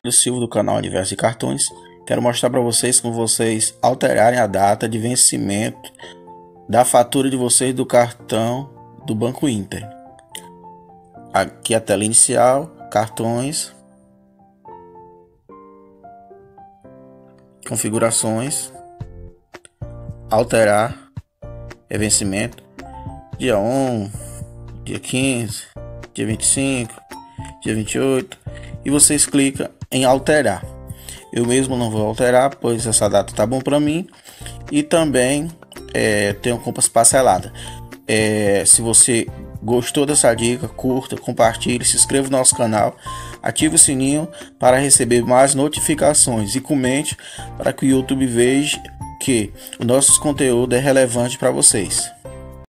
Silva do canal Universo de Cartões. Quero mostrar para vocês como vocês alterarem a data de vencimento da fatura de vocês do cartão do Banco Inter. Aqui a tela inicial, cartões, configurações, alterar vencimento, dia 1, dia 15, dia 25, dia 28, e vocês clicam em alterar. Eu mesmo não vou alterar, pois essa data tá bom para mim, e também tenho compras parceladas. Se você gostou dessa dica, curta, compartilhe, se inscreva no nosso canal, ative o sininho para receber mais notificações e comente para que o YouTube veja que o nosso conteúdo é relevante para vocês.